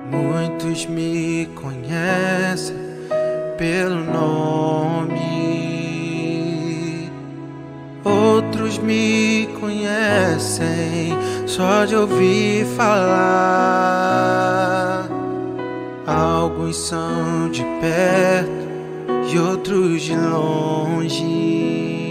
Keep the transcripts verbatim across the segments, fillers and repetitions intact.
Muitos me conhecem pelo nome, outros me conhecem só de ouvir falar. Alguns são de perto e outros de longe.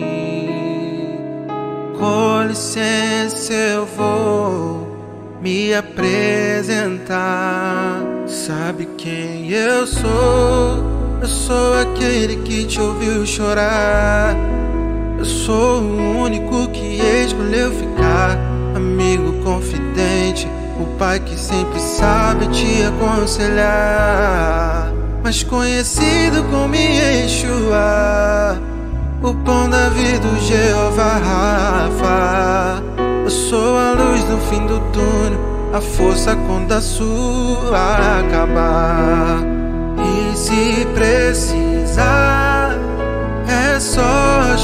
Com licença, eu vou me apresentar. Sabe quem eu sou? Eu sou aquele que te ouviu chorar. Eu sou o único que escolheu ficar. Amigo confidente, o pai que sempre sabe te aconselhar. Mas conhecido como Yeshua, o pão da vida, o Jeová Rafa. Eu sou a luz no fim do túnel, a força quando a sua acabar. E se precisar, é só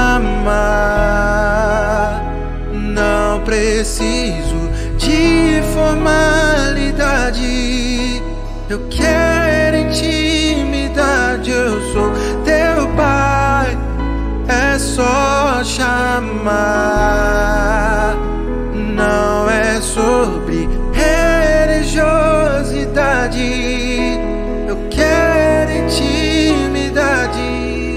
chamar. Não preciso de formalidade, eu quero intimidade. Eu sou teu pai, é só chamar. Não é sobre religiosidade, eu quero intimidade.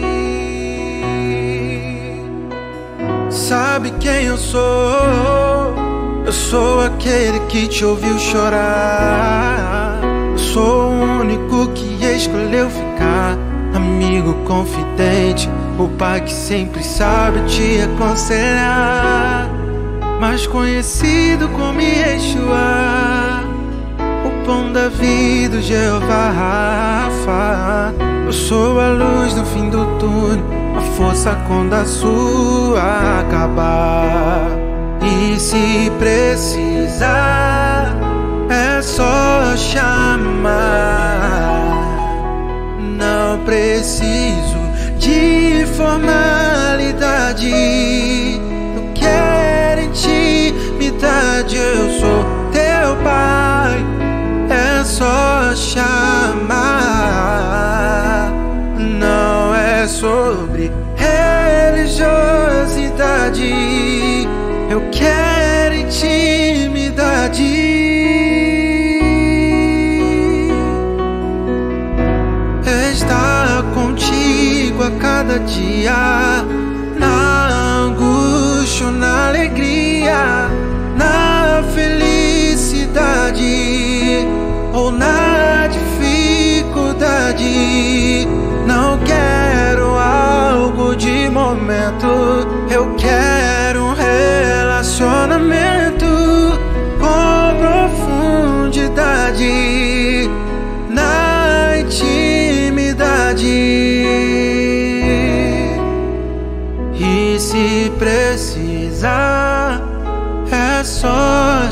Sabe quem eu sou? Eu sou aquele que te ouviu chorar. Eu sou o único que escolheu ficar. Amigo confidente, o pai que sempre sabe te aconselhar. Mais conhecido como Yeshua, o pão da vida, o Jeová Rafa. Eu sou a luz no fim do túnel, a força quando a sua acabar. E se precisar, é só chamar. Não preciso de formalidade, eu quero intimidade. Eu sou teu pai, é só chamar. Não é sobre religiosidade, eu quero intimidade. Estar contigo a cada dia, na angústia, na alegria, na felicidade ou na dificuldade. Não quero algo de momento, eu quero um relacionamento com profundidade, na intimidade. E se precisar, é só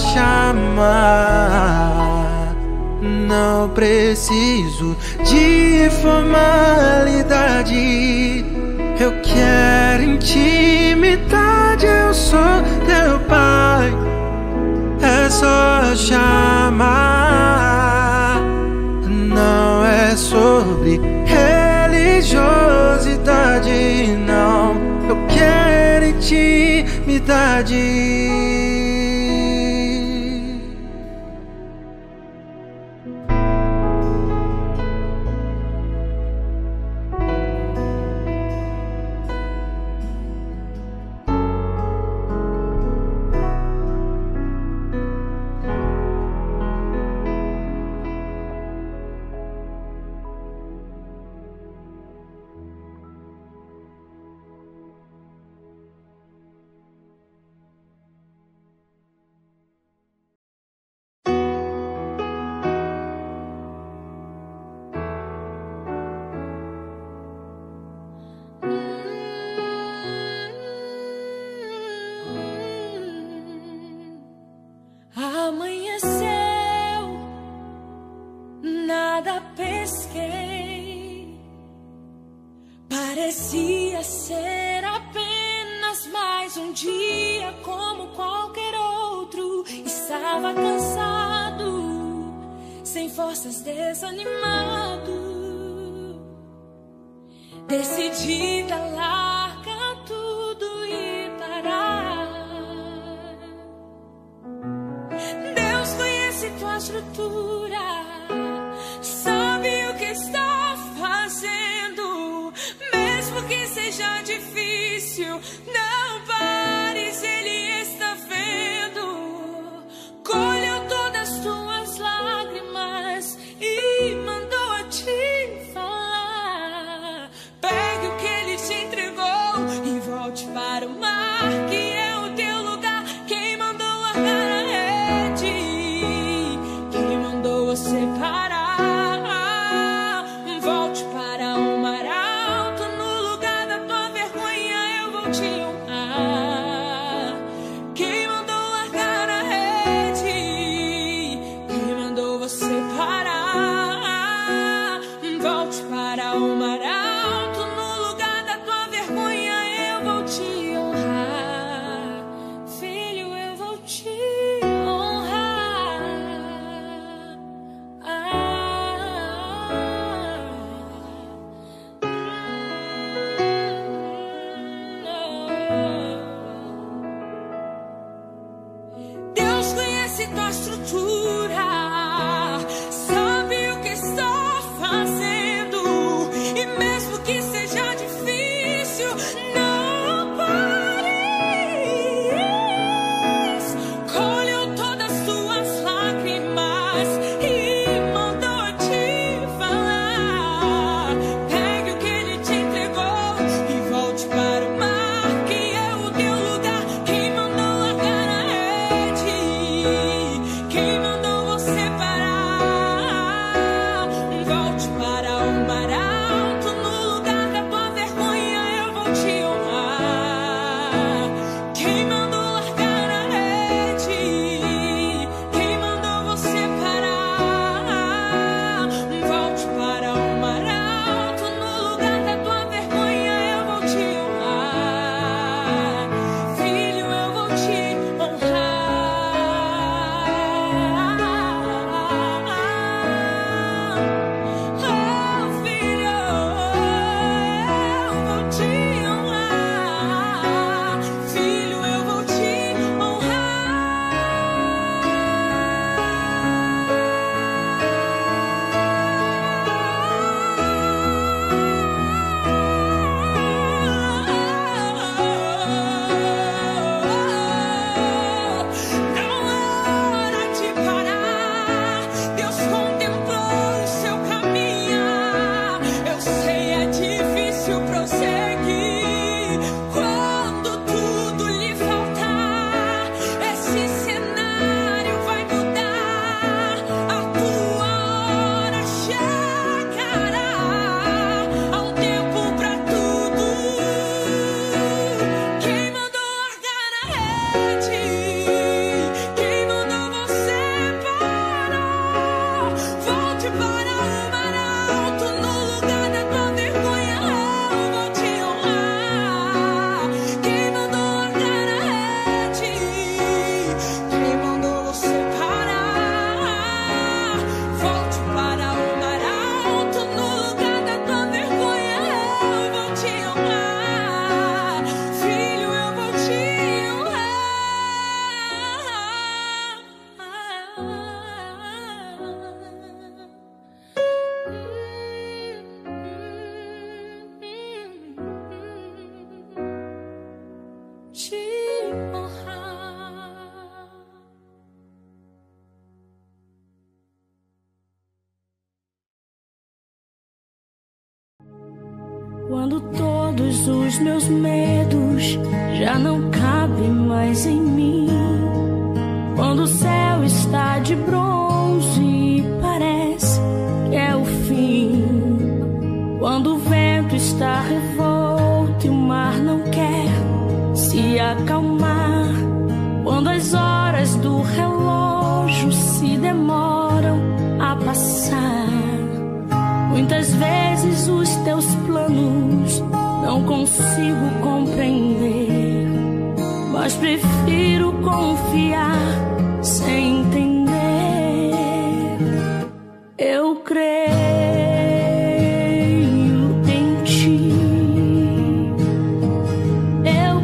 chamar. Não preciso de formalidade, eu quero intimidade. Eu sou teu pai, é só chamar. Não é sobre religiosidade, não, eu quero intimidade. Parecia ser apenas mais um dia como qualquer outro. Estava cansado, sem forças, desanimado, decidida, larga tudo e parar. Deus conhece tua estrutura, sabe o que está fazendo, mesmo que seja difícil, não pares, Ele está vendo. Colheu todas as tuas lágrimas e mandou a te falar. Pegue o que Ele te entregou e volte para o mar, que é o teu lugar. Quem mandou largar a rede, quem mandou você parar. Volte para o mar alto, no lugar da tua vergonha eu vou te honrar. Quem mandou largar a rede, quem mandou você parar. Volte para o mar alto, no lugar da tua vergonha eu vou te honrar. Filho, eu vou te honrar. Deus conhece tua estrutura, sabe o que está fazendo, e mesmo que seja difícil, não pares. Colheu todas as tuas lágrimas e mandou te falar. Pegue o que Ele te entregou e volte para o mar, que é o teu lugar. Quem mandou largar a rede, quem mandou você parar. Volte para o mar alto, no lugar da tua vergonha eu vou te honrar. Quem mandou largar a rede, quem mandou você parar. Volte para o mar alto, no lugar da tua vergonha eu vou te honrar. Filho, eu vou te honrar. Oh, filho, eu vou te honrar. Filho, eu vou te honrar. Não é hora de parar. Deus contemplou o seu caminhar. Eu sei, é difícil prosseguir quando tudo lhe faltar. Esse cenário vai mudar, a tua hora chegará. Há um tempo pra tudo. Quem mandou largar a rede, quem mandou você parar. Volte para o mar alto, no lugar da tua vergonha eu vou te honrar. Quem mandou largar a rede, quem mandou você parar. Volte para o mar alto, no lugar da tua vergonha eu vou te honrar. Filho, eu vou te honrar. Te honrar. Quando todos os meus medos já não cabem mais em mim, quando o céu está de bronze e parece que é o fim, quando o vento está revolto e o mar não quer se acalmar, quando as horas do relógio se demoram a passar, muitas vezes os teus planos não consigo compreender, mas prefiro confiar sem entender. Eu creio em ti. Eu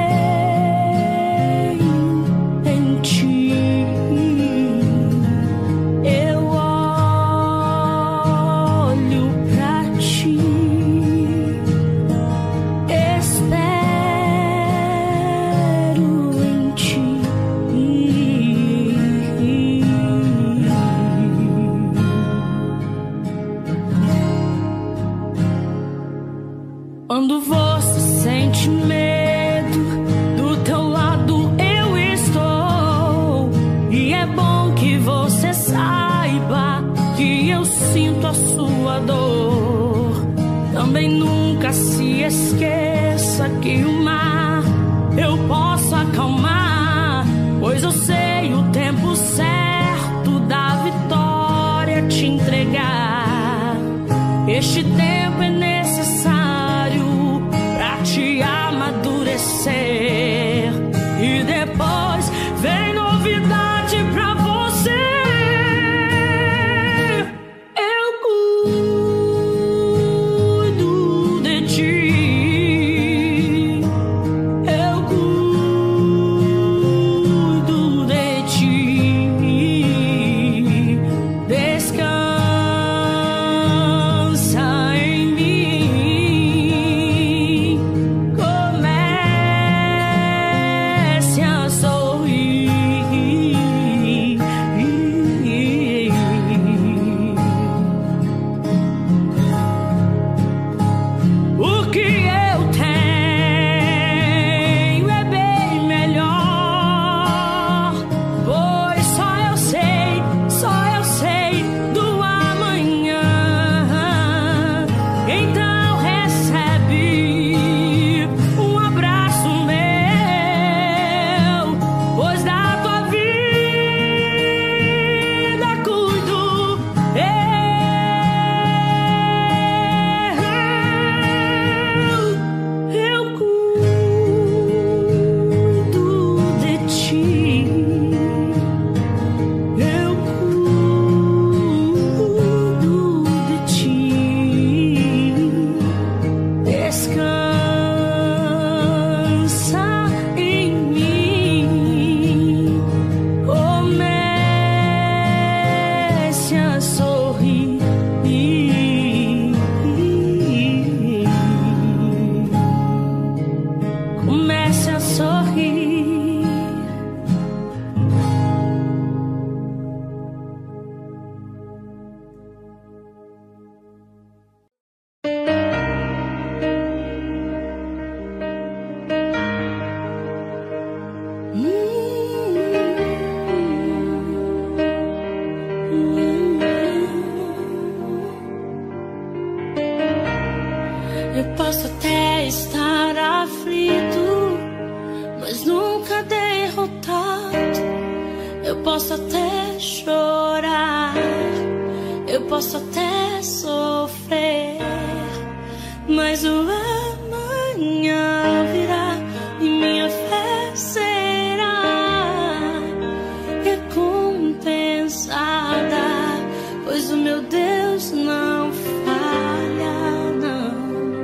creio em ti. Eu olho pra ti. Espero em ti. Quando você sente medo, do teu lado eu estou. E é bom que você saiba que eu sinto a sua dor. Também nunca se esqueça que o mar eu posso acalmar, pois eu sei o tempo certo da vitória te entregar. Este tempo é necessário pra te amadurecer, e depois vem novidade pra você. Eu cuido de ti. Eu cuido de ti. Descansa em mim. Comece a sorrir. O que eu tenho é bem melhor, pois só eu sei, só eu sei do amanhã. Então recebe um abraço meu, pois da tua vida cuido eu. Eu cuido de ti. Eu cuido de ti. Descansa em mim. Comece a sorrir. Comece a sorrir. Eu posso até estar aflito, mas nunca derrotado. Eu posso até chorar, eu posso até sofrer, mas o amanhã virá e minha fé será recompensada, pois o meu Deus não falha, não.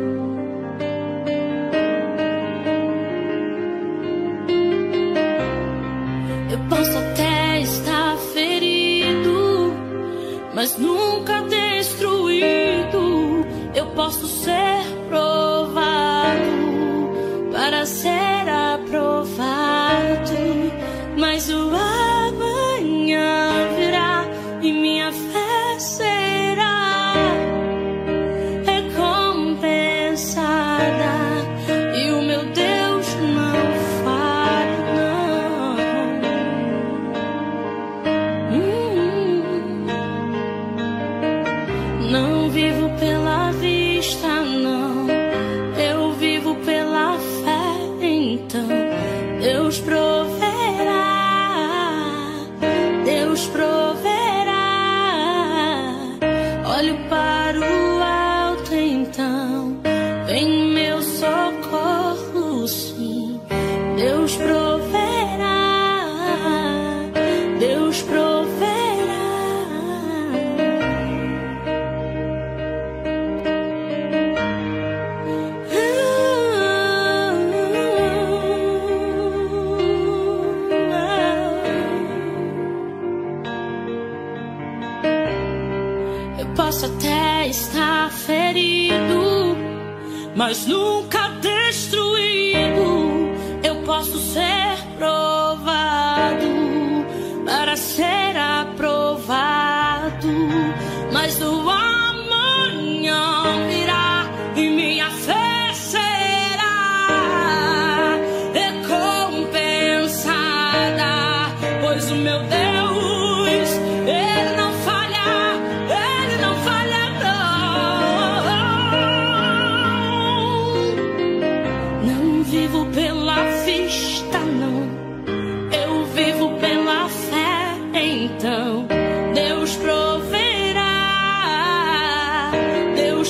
Eu posso até estar ferido, mas nunca destruído. Eu posso ser provado para ser aprovado, mas o amanhã virá e minha fé será recompensada, e o meu Deus não falha, não. Hum. Não vivo pela vista, não, eu vivo pela fé. Então Deus proverá, Deus proverá. Olho para o alto, então vem meu socorro, sim. Deus proverá, Deus proverá. Eu posso até estar ferido, mas nunca destruído. Eu posso ser provado para ser aprovado, mas no amanhã virá e minha fé será recompensada, pois o meu Deus, Ele não falha, Ele não falha não. Não vivo pela vista não, eu vivo pela fé. Então Deus proverá, Deus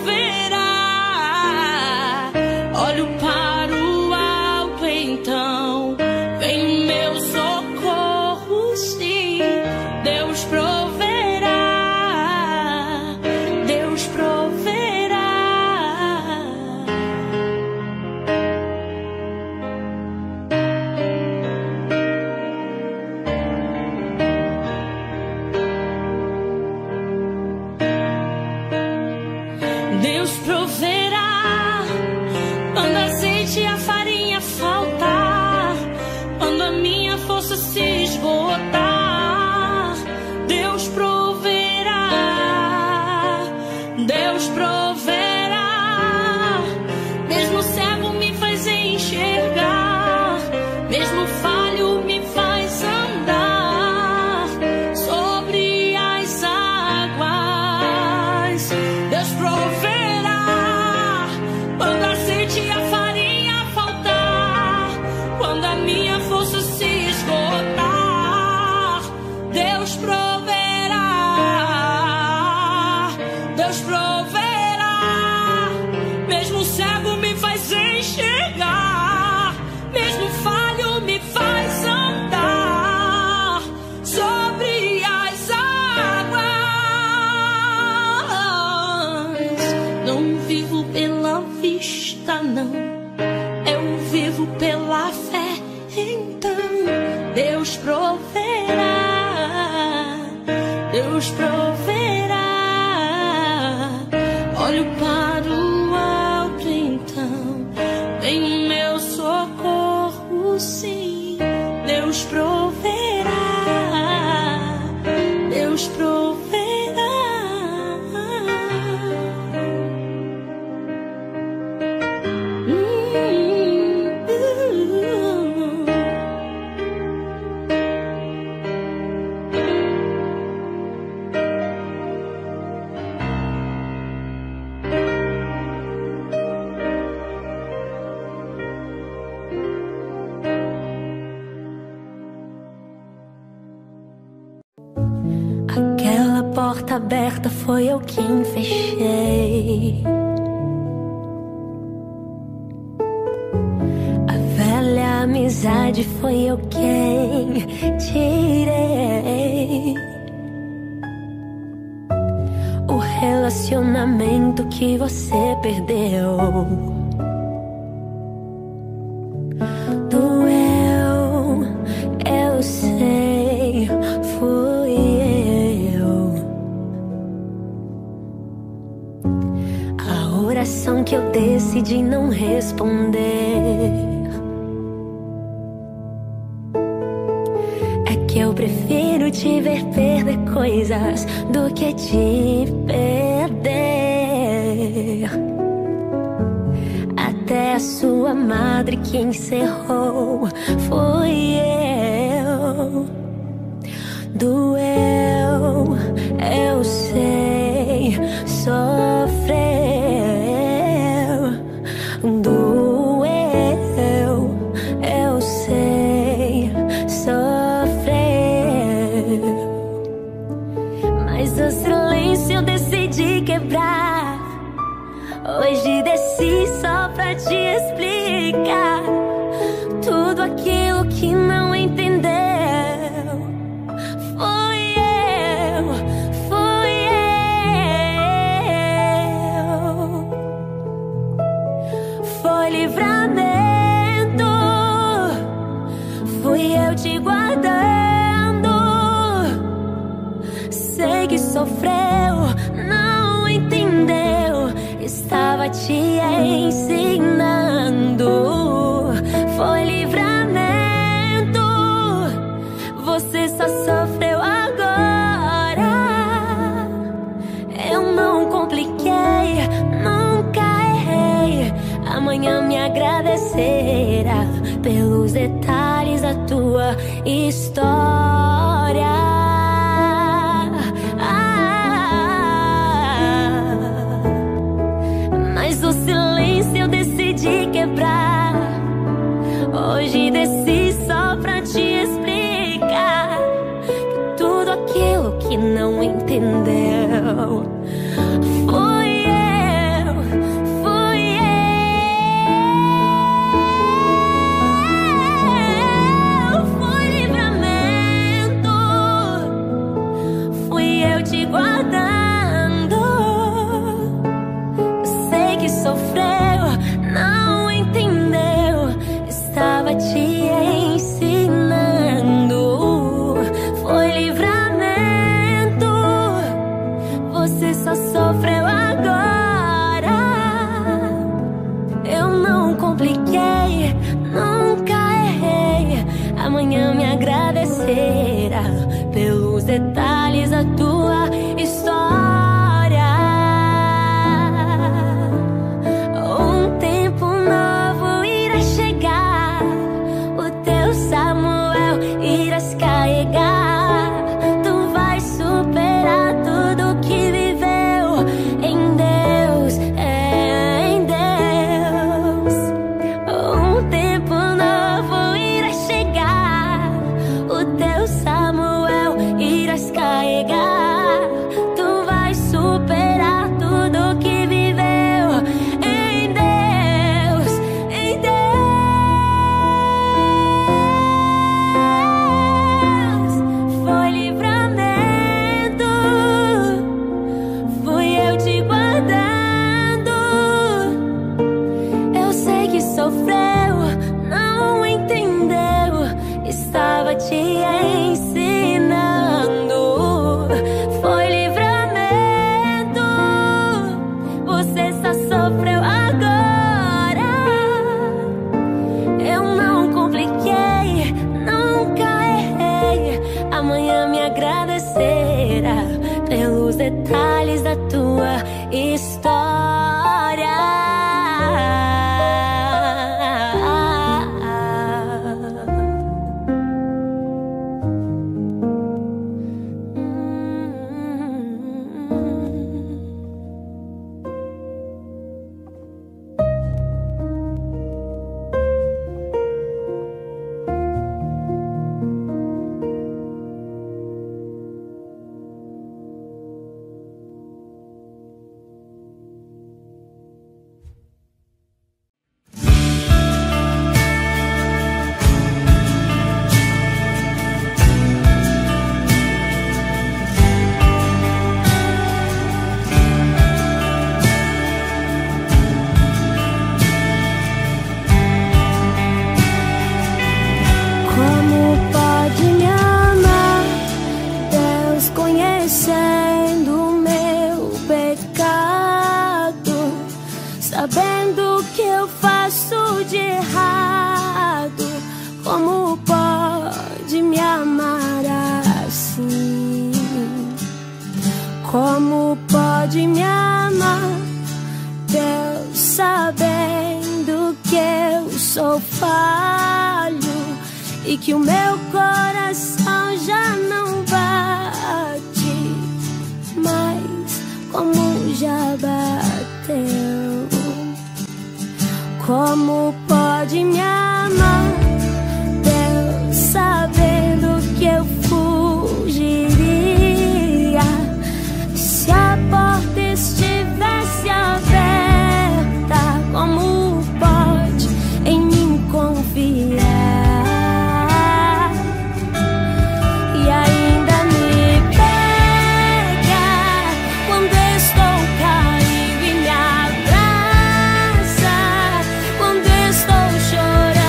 proverá. Olho para o alto, então vem meu socorro, sim. Deus proverá, Deus proverá. Deus proverá quando a azeite e a farinha faltar, quando a minha força se esgotar. Deus proverá, Deus proverá. Mesmo cego me faz enxergar, mesmo falho me faz andar sobre as águas. Deus proverá quando a azeite e a farinha faltar, quando a minha força se esgotar. Deus proverá, Deus proverá. Mesmo cego me faz enxergar, mesmo falho me faz andar sobre as águas. Não vivo pela vista não, eu vivo pela fé. Então Deus proverá, Deus proverá. Olho para o alto, então vem meu socorro, sim. Deus proverá, Deus proverá. Aquela porta aberta foi eu quem fechei. A velha amizade foi eu quem tirei. O relacionamento que você perdeu doeu, eu sei, fui eu. A oração que eu decidi não responder é que eu prefiro te ver perder coisas do que te perder. Até a sua madre que encerrou foi eu. Doeu, eu sei, sofreu. Doeu, eu sei, sofreu. Mas o silêncio eu decidi quebrar. Hoje desci só pra te explicar tudo aquilo que não entendeu. Fui eu, fui eu. Foi livramento, fui eu te guardando. Sei que sofreu, estava te ensinando. Foi livramento. Você só sofreu agora. Eu não compliquei, nunca errei. Amanhã me agradecerá pelos detalhes da tua história. Ah, mas o silêncio eu decidi quebrar. Hoje desci só pra te explicar que tudo aquilo que não entendeu fui eu, fui eu. Foi livramento. Fui eu te guardando. Eu sei que sofreu, não entendeu. Estava te ensinando. Foi livramento. Você só sofreu agora. Eu não compliquei, nunca errei. Amanhã me agradecerá pelos detalhes da tua história. Um tempo novo irá chegar. O teu Samuel irás carregar. Tu vais superar tudo que viveu em Deus, é em Deus. Um tempo novo irá chegar. O teu Samuel irás carregar. Tu vais superar tudo que viveu em Deus, em Deus. Foi livramento. Fui eu te guardando. Eu sei que sofreu, não entendeu. Estava te ensinando. Foi livramento. Você só sofreu agora. Eu não compliquei, nunca errei. Amanhã me agradecerá pelos detalhes da tua história. Como pode me amar, Deus, conhecendo o meu pecado, sabendo o que eu faço de errado? Como pode me amar assim? Como pode me amar, Deus, sabendo que eu sou falho e que o meu coração já não bate mais como já bateu? Como pode me amar, Deus, sabendo que eu fugiria se a porta estivesse aberta? Como pode em mim confiar? Chorando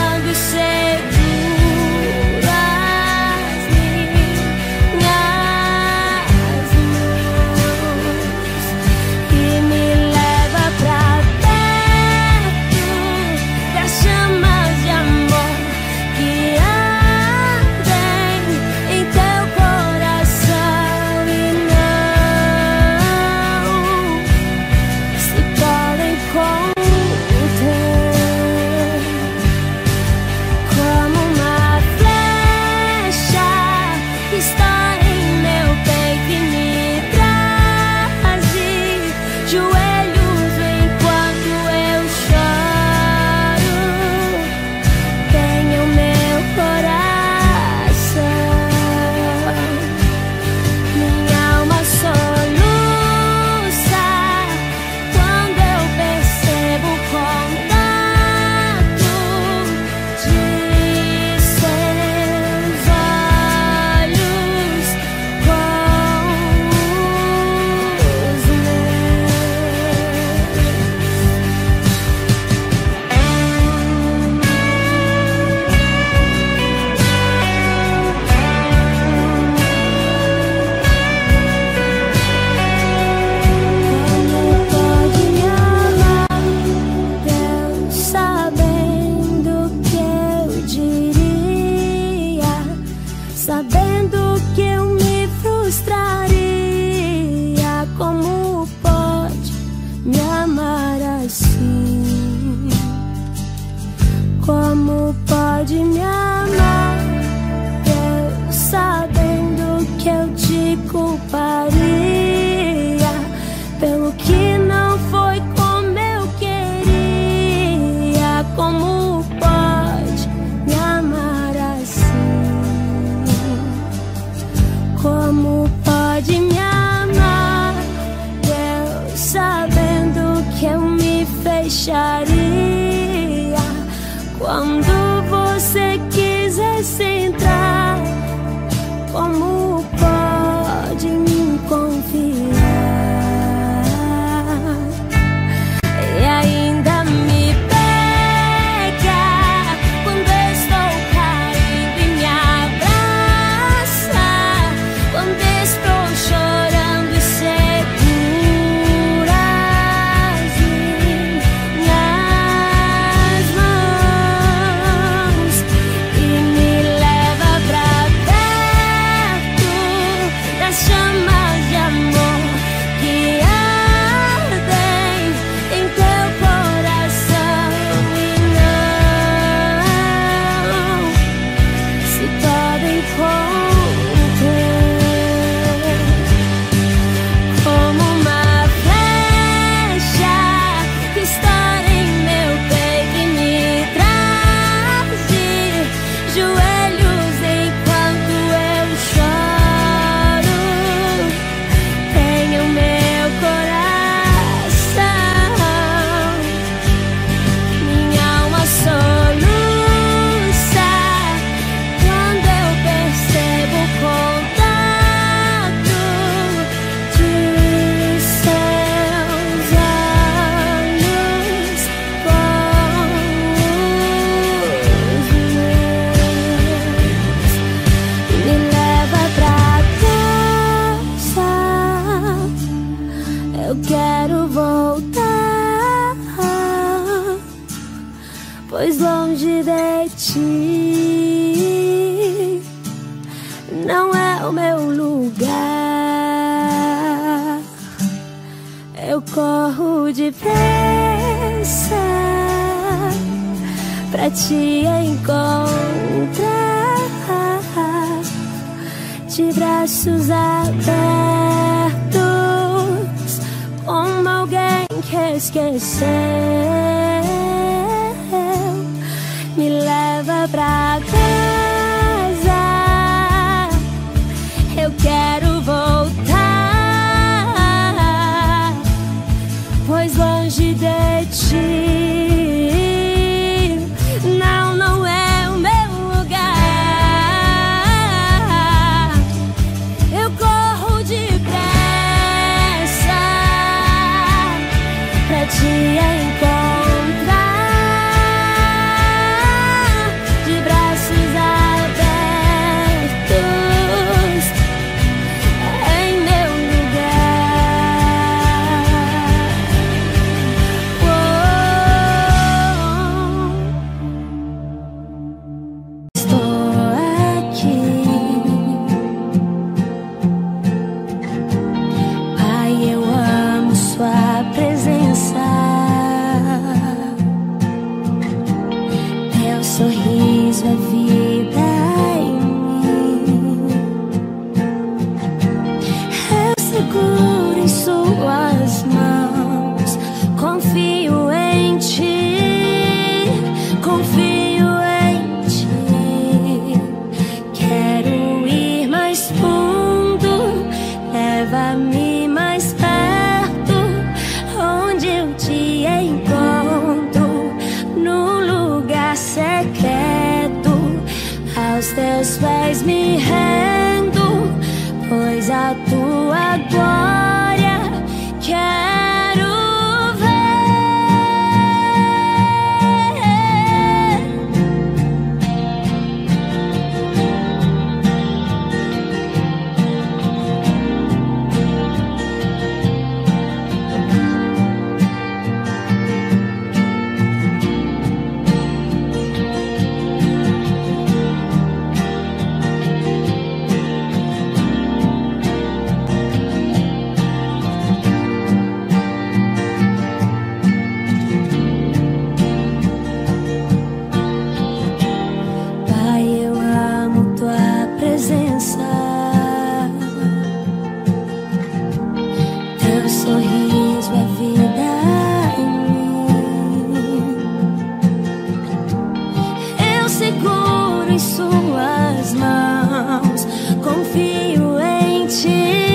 deixaria quando você quisesse entrar. Como pode me confiar e ainda me pega quando estou caindo e me abraça, quando estou chorando e segura as minhas mãos e me leva pra perto das chamas de amor que ardem em teu coração e não se podem conter. Como uma flecha que estoura em meu peito e me traz de joelhos enquanto eu choro. Tenha o meu coração, minha alma soluça quando eu percebo o contato de seus olhos com os meus. Me leva pra casa, eu quero voltar, pois longe de ti não é o meu lugar. Eu corro depressa pra te encontrar, de braços abertos, como alguém que esqueceu. Me leva pra casa, eu quero voltar, pois longe de ti não, não é o meu lugar. Eu corro depressa pra te encontrar, de braços abertos em meu lugar. Oh, estou aqui, Pai, eu amo sua presença. Teu sorriso é vida em mim. Eu seguro em suas mãos, confio em ti, confio em ti. Quero ir mais fundo, leva-me mais perto, onde eu te encontro, no lugar secreto. Aos teus pés me rendo, pois a tua glória quero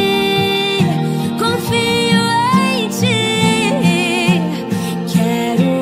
confio em ti, quero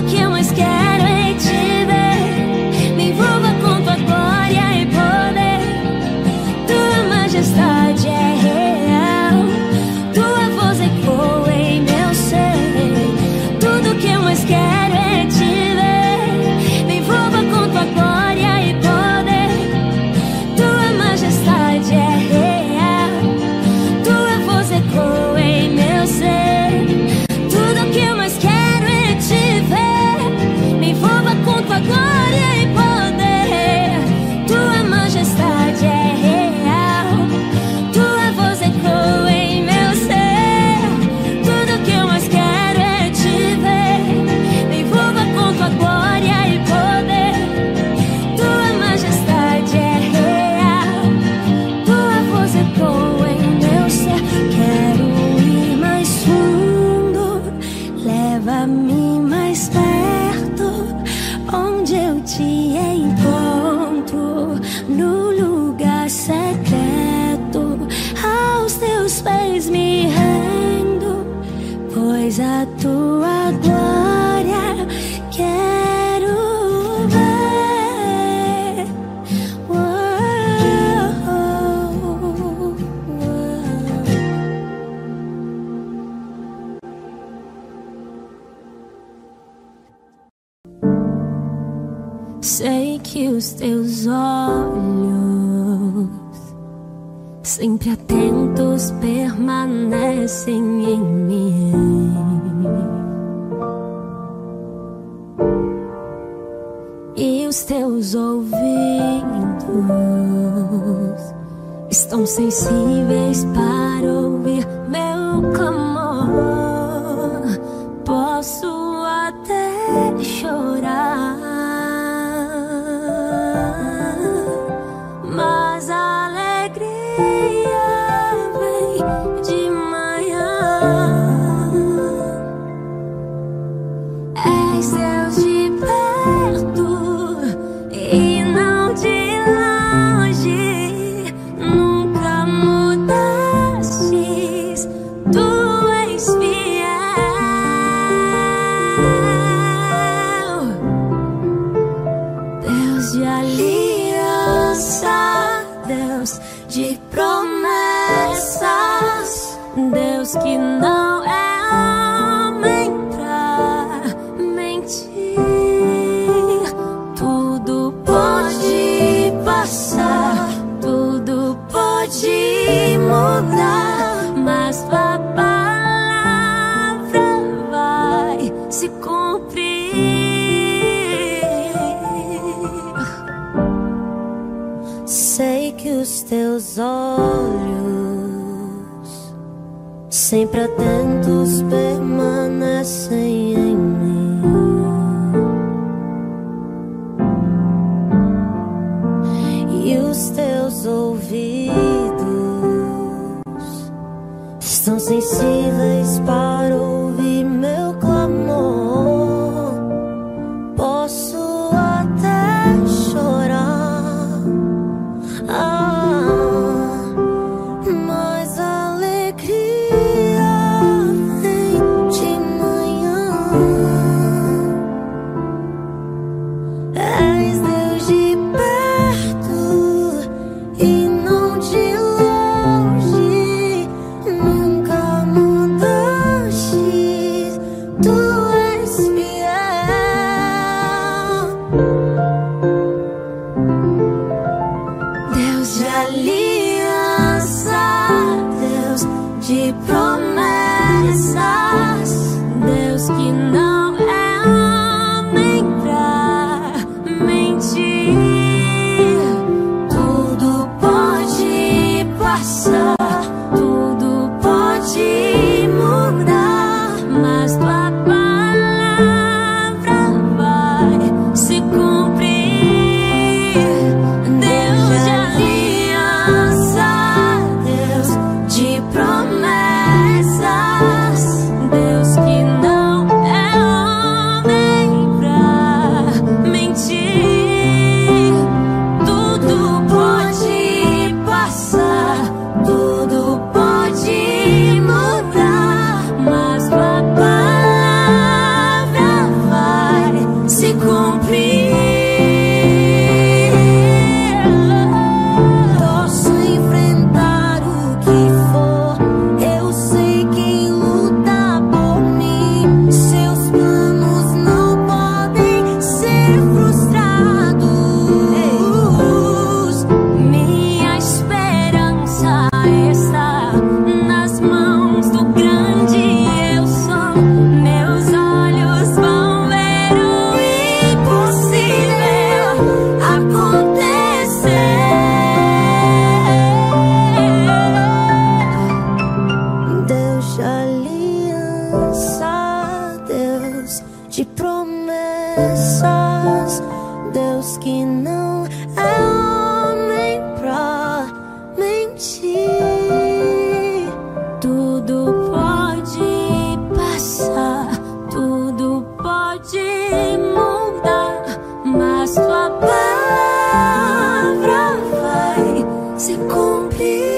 Tudo que eu mais quero é te ver. Me envolva com tua glória e poder. Tua majestade é real. Tua voz ecoa em meu ser. Tudo que eu mais quero é te ver. Me envolva com tua glória e poder. Tua majestade é real. Tua voz ecoa em meu ser. Tudo que eu mais quero é te ver. Me envolva com tua glória e poder. Tua majestade é real. Tua voz ecoa em meu ser. Tudo que eu mais quero é te ver. Me envolva com tua glória e poder. Tua majestade é real. Tua voz ecoa em meu ser. Quero ir mais fundo, leva-me mais perto, onde eu te encontro, no lugar secreto. Aos teus pés me rendo, pois a tua glória quero ver. Uou, uou. Sei que os teus olhos, sempre atentos, permanecem em mim. E os teus ouvidos estão sensíveis para ouvir meu clamor. Posso até chorar, mas a alegria vem de manhã. És Deus de perto e não de longe. Nunca mudastes, tu és fiel. Deus de aliança, Deus de promessas, Deus que não é homem pra mentir. Tudo pode passar, tudo pode mudar, mas tua palavra vai se cumprir. Sei que os teus olhos, sempre atentos, permanecem em mim. E os teus ouvidos estão sensíveis para ouvir meu clamor. Posso até chorar, ah, mas a alegria vem de manhã. promessas. Deus que não é homem pra mentir. Tudo pode passar, tudo pode mudar, mas tua palavra vai se cumprir.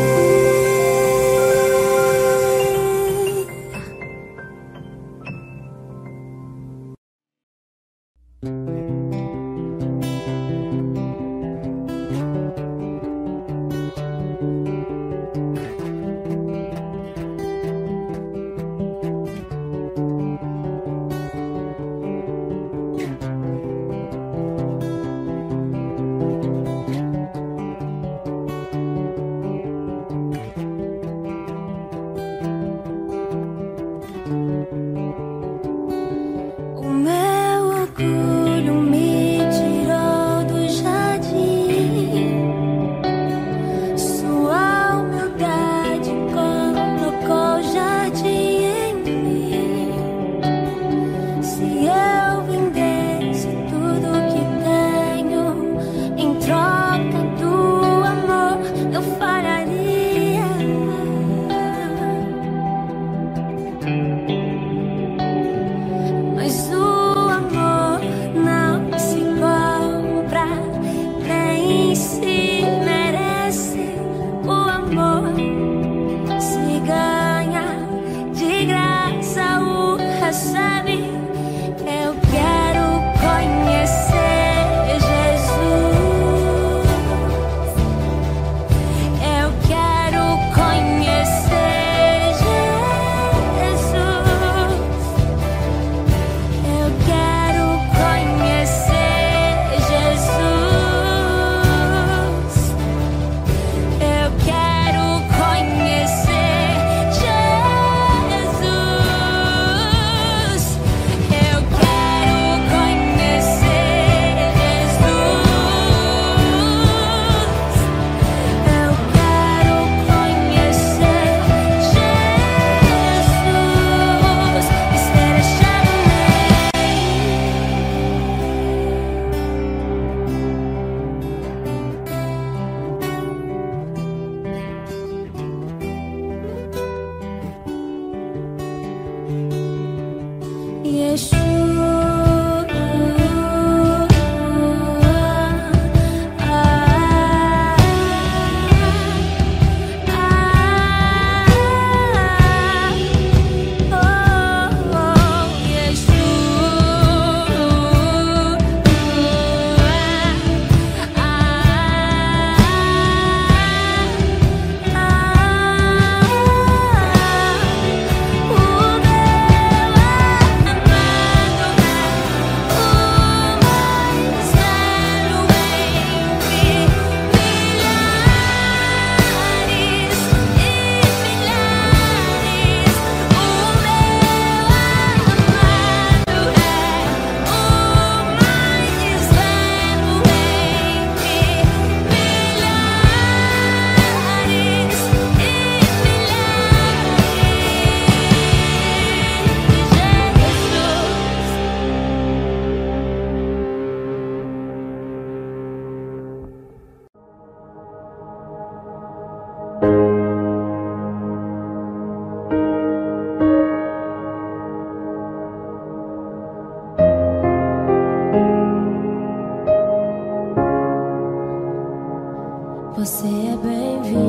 Você é bem-vinda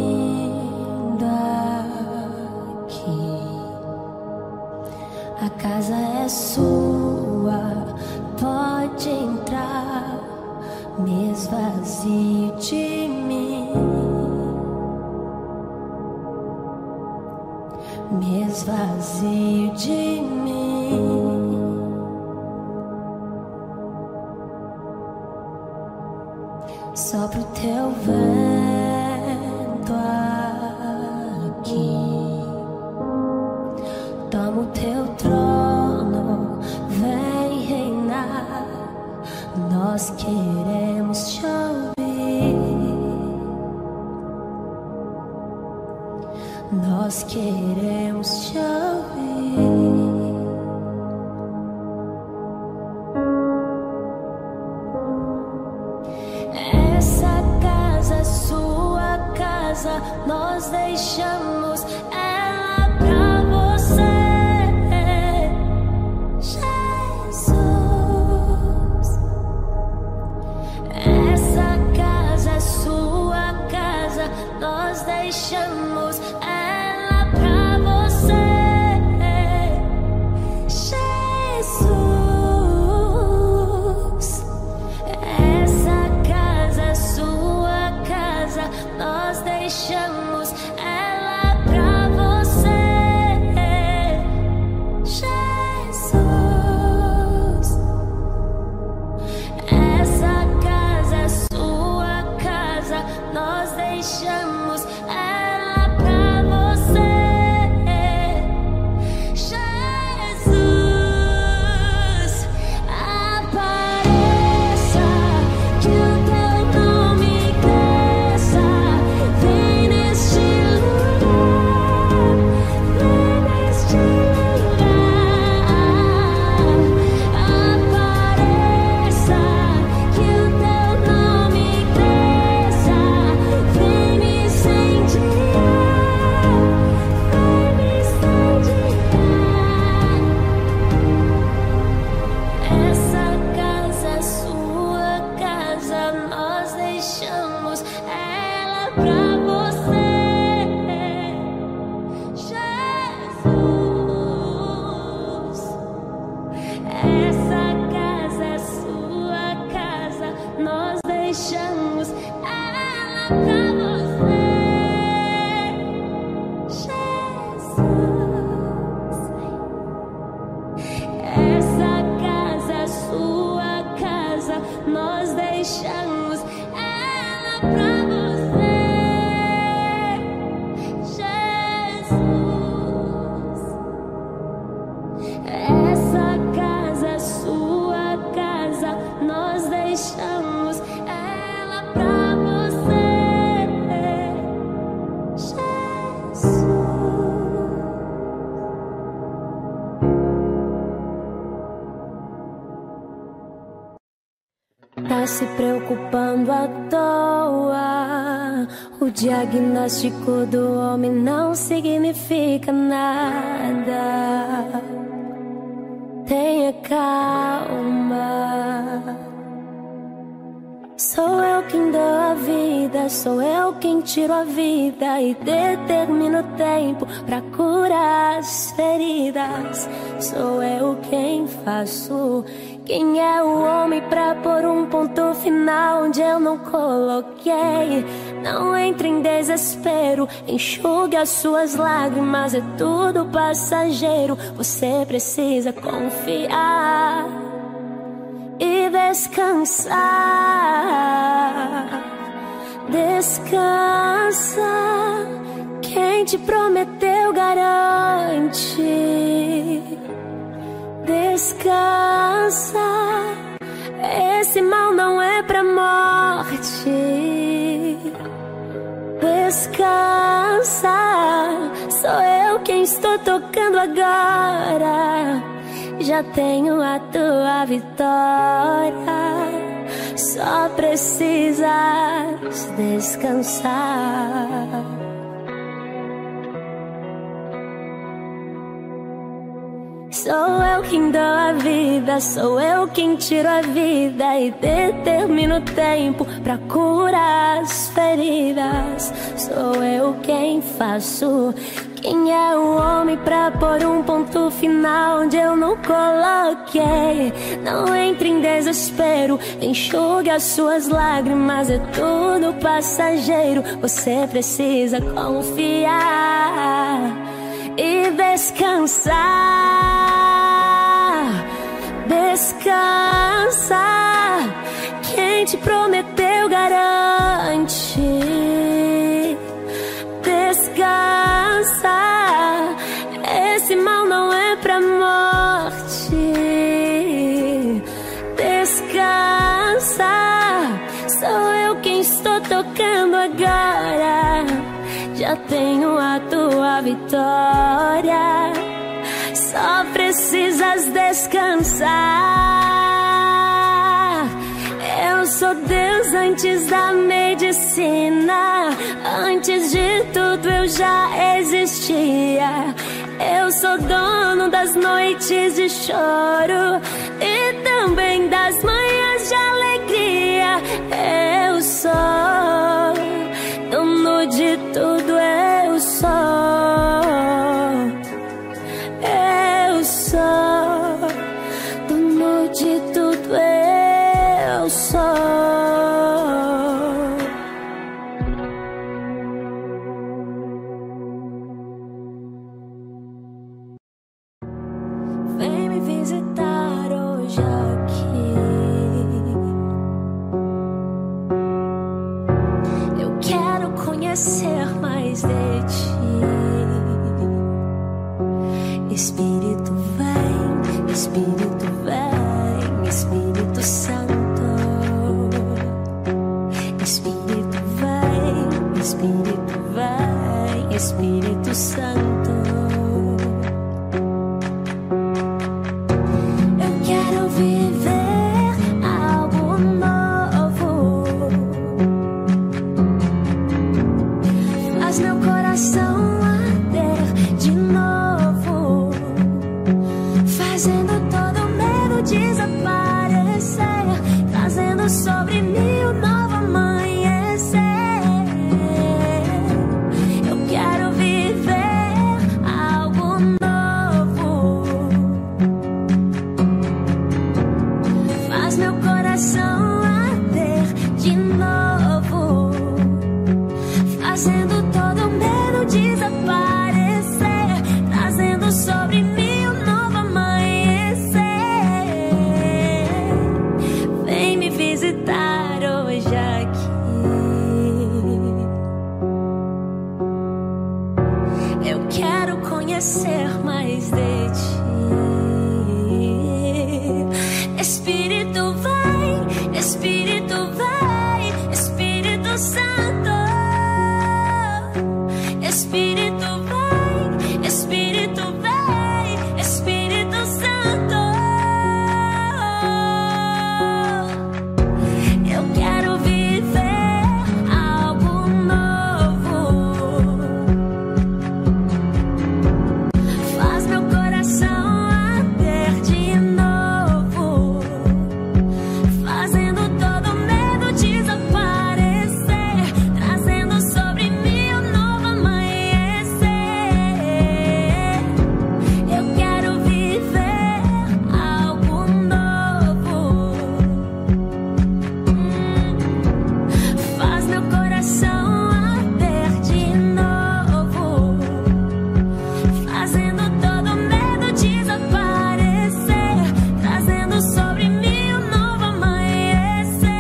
aqui. A casa é sua, pode entrar. Me esvazie de mim, me esvazie de mim. Sopra o teu vento aqui, toma o teu trono, vem reinar. Nós queremos te ouvir, nós queremos te ouvir. casa nós deixamos ela pra você. Jesus, essa casa é sua casa, nós deixamos ela pra você. Jesus, essa casa é sua casa, nós deixamos ela pra você. Jesus, essa casa é sua casa, nós deixamos ela pra você. Jesus, apareça, que o teu nome cresça, vem neste lugar, vem neste lugar. Apareça, que o teu nome cresça, vem me incendiar, vem me incendiar. Essa casa é sua casa, nós deixamos ela pra você. Jesus, essa casa é sua casa, nós deixamos ela pra você. Jesus, essa casa é sua casa, nós deixamos ela pra você. Jesus, essa casa é sua casa, nós deixamos ela pra você. Jesus. Tá se preocupando à toa. O diagnóstico do homem não significa nada. Tenha calma. Sou eu quem dou a vida, sou eu quem tiro a vida e determino o tempo pra curar as feridas. Sou eu quem faço. Quem é o homem pra pôr um ponto final onde eu não coloquei? Não entre em desespero, enxugue as suas lágrimas, é tudo passageiro. Você precisa confiar e descansar. Descansa, quem te prometeu garante. Descansa, esse mal não é pra morte. Descansa, sou eu quem estou tocando agora. Já tenho a tua vitória, só precisas descansar. Sou eu quem dou a vida, sou eu quem tiro a vida e determino o tempo pra curar as feridas. Sou eu quem faço. Quem é o homem pra pôr um ponto final onde eu não coloquei? Não entre em desespero, enxugue as suas lágrimas, é tudo passageiro. Você precisa confiar e descansar. Descansa, quem te prometeu garante. Descansa, esse mal não é pra morte. Descansa, sou eu quem estou tocando agora. Já tenho a tua vitória, só precisas descansar. Eu sou Deus, antes da medicina, antes de tudo eu já existia. Eu sou dono das noites de choro e também das manhãs de alegria. Eu sou dono de tudo, eu sou. Eu sou dono de tudo, eu sou. Vem me visitar hoje aqui. Eu quero conhecer mais de ti. Espírito vem, Espírito vem, Espírito Santo. Espírito vem, Espírito vem, Espírito Santo. Sobre mim um novo amanhecer. Eu quero viver algo novo. Faz meu coração arder de novo, fazendo todo medo desaparecer, trazendo sobre mim um novo amanhecer. Vem me visitar hoje aqui. Eu quero conhecer mais de ti. Espírito vai, Espírito vai, Espírito Santo. Espírito vai, Espírito vai, Espírito Santo. Eu quero viver algo novo. Faz meu coração arder de novo, fazendo todo medo desaparecer, trazendo sobre mim um novo amanhecer. Eu quero viver algo novo. Faz meu coração arder de novo, fazendo todo medo desaparecer, trazendo sobre mim um novo amanhecer.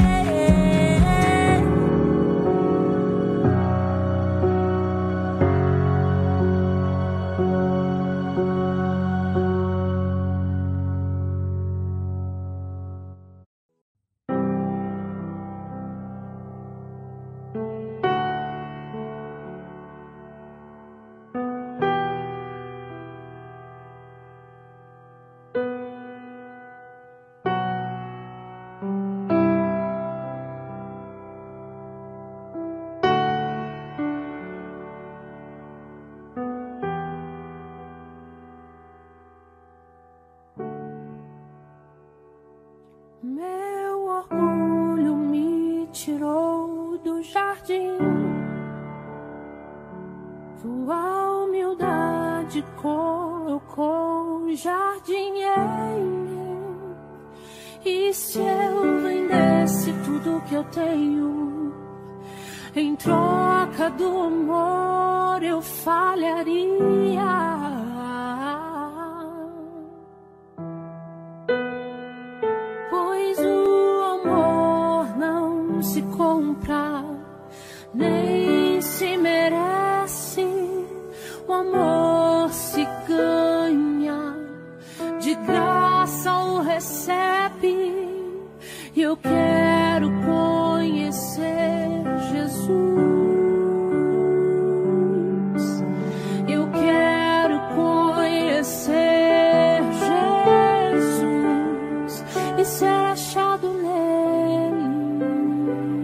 Meu orgulho me tirou do jardim, tua humildade colocou jardim em mim. E se eu vendesse tudo que eu tenho, em troca do amor eu falharia. Pois o amor não se compra, nem se merece. O amor se ganha, de graça o recebe. E eu quero conhecer Jesus. Eu quero conhecer Jesus e ser achado nele.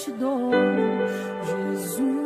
te dou, Jesus.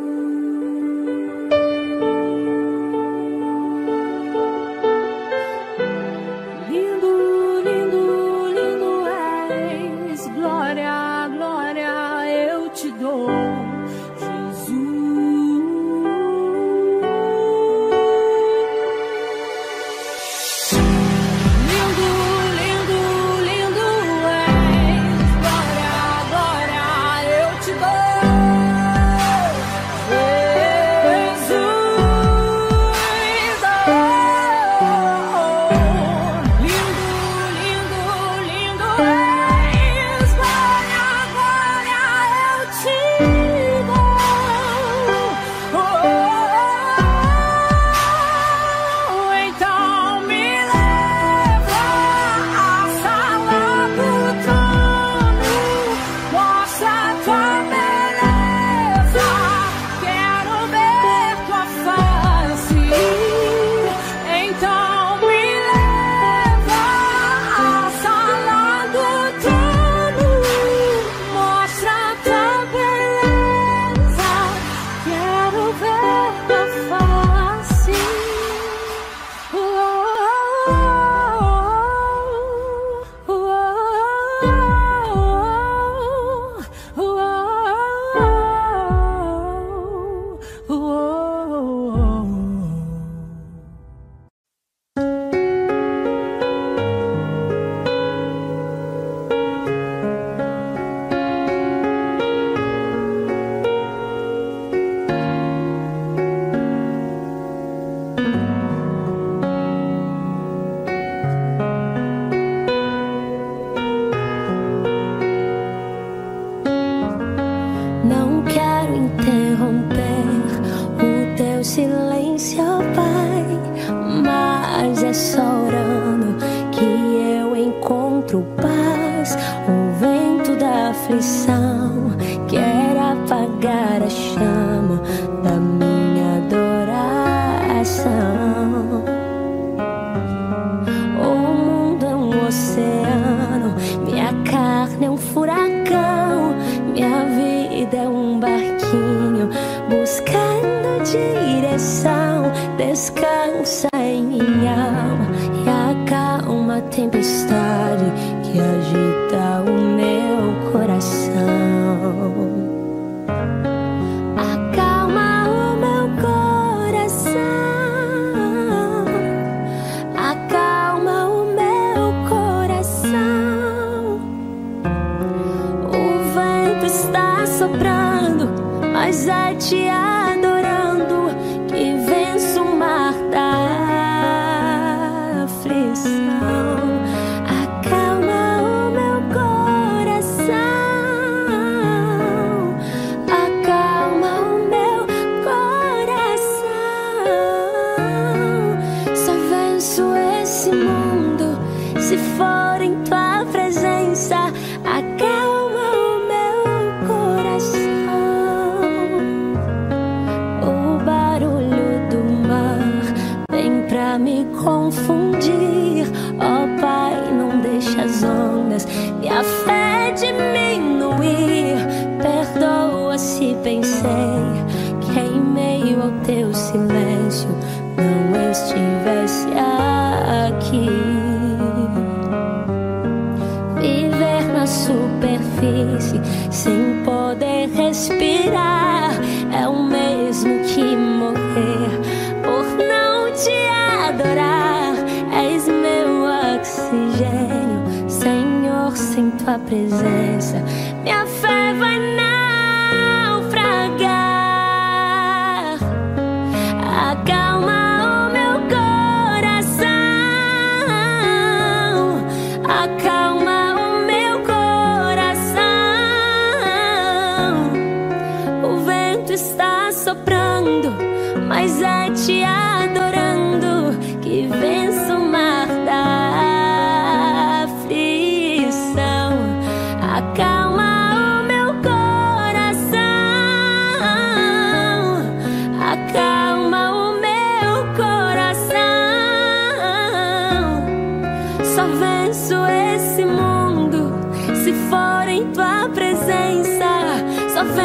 Só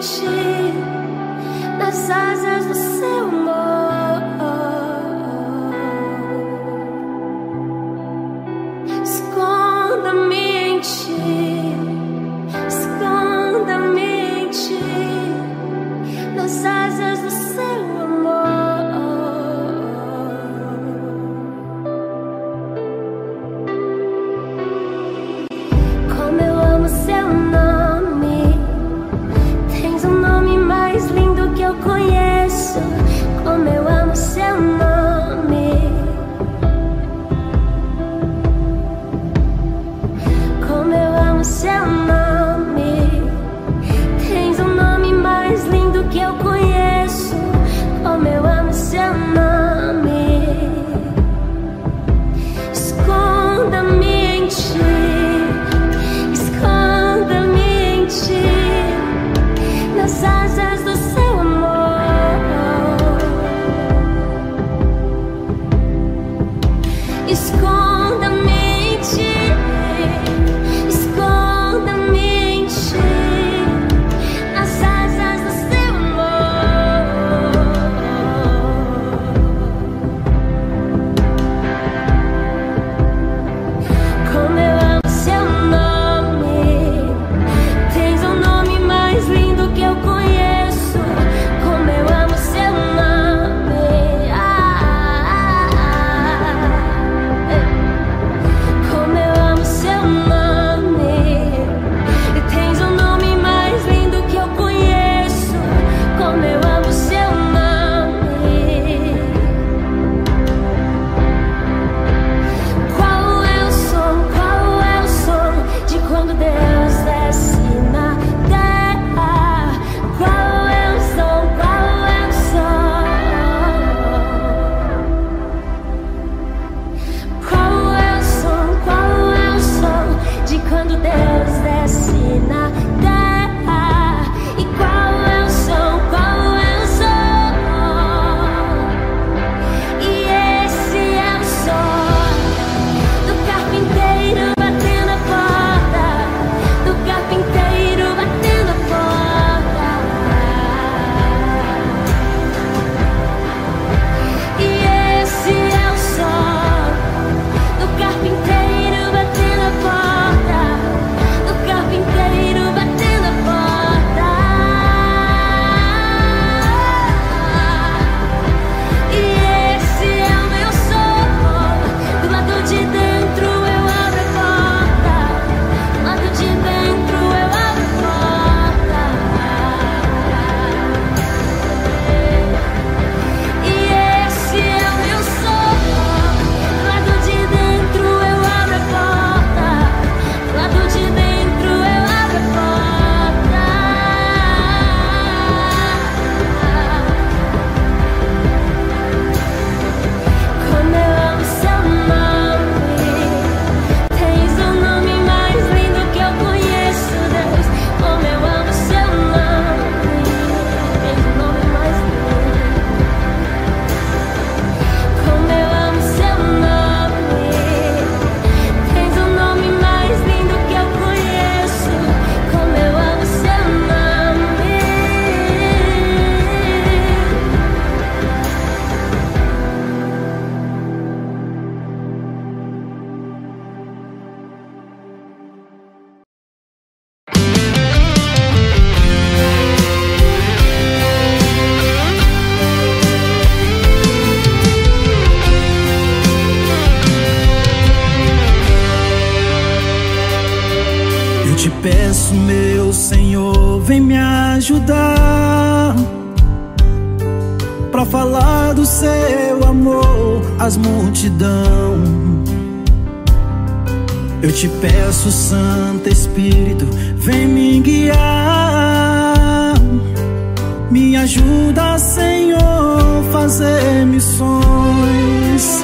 ti, nas asas do seu amor. Esconda-me em ti, esconda-me em ti, nas asas do seu amor. Como eu amo seu nome, tens um nome mais lindo que eu conheço. Como eu amo seu nome, como eu amo seu nome, tens um nome mais lindo que eu conheço. Como eu amo seu nome, esconda-me em ti, esconda-me em ti, nas asas do seu amor. Esconda-me em ti, esconda-me em ti, nas asas do seu amor. Como eu amo seu nome, tens um nome mais lindo que eu conheço. Como eu amo seu nome, ah, ah, ah. Como eu amo seu nome, tens um nome mais lindo que eu conheço. Como eu amo seu nome. Qual é o som, qual é o som de quando Deus desce na terra? Qual é o som, qual é o som? Qual é o som, qual é o som de quando Deus desce na terra? E qual é o som, qual é o som? E esse é o som do carpinteiro batendo a porta, do carpinteiro batendo a porta. E esse é o som do carpinteiro batendo a porta, do carpinteiro batendo a porta. E esse é o meu som, do lado de dentro eu abro a porta, do lado de dentro eu abro a porta. E esse é o meu som, do lado de dentro eu abro a porta, do lado de dentro eu abro a porta. Como eu amo seu nome, tens um nome mais lindo que eu conheço, Deus. Como eu amo seu nome, tens um nome mais lindo. Como eu amo seu nome, tens um nome mais lindo que eu conheço. Como eu amo seu nome. Eu te peço, meu Senhor, vem me ajudar pra falar do seu amor às multidão. Eu te peço, Santo Espírito, vem me guiar. Me ajuda, Senhor, fazer missões.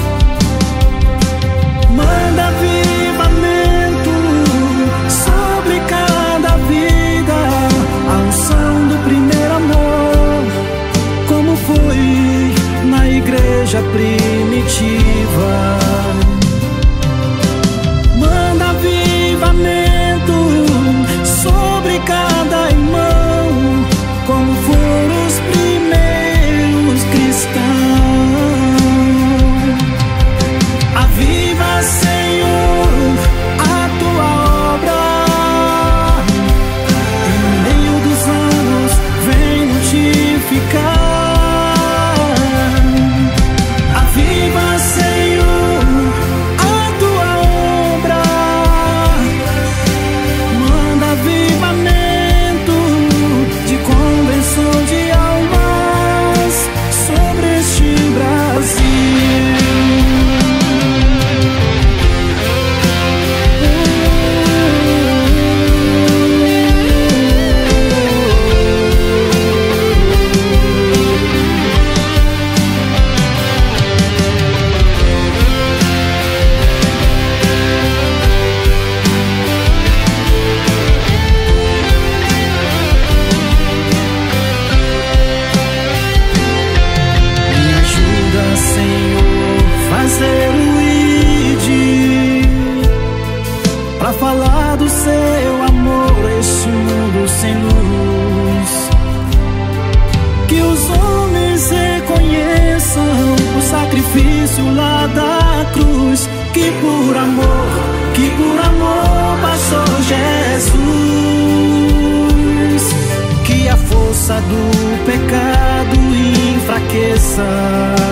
Manda avivamento sobre cada vida, a unção do primeiro amor, como foi na igreja primitiva. Manda avivamento sobre cada irmão, fácil lá da cruz, que por amor, que por amor passou Jesus. Que a força do pecado enfraqueça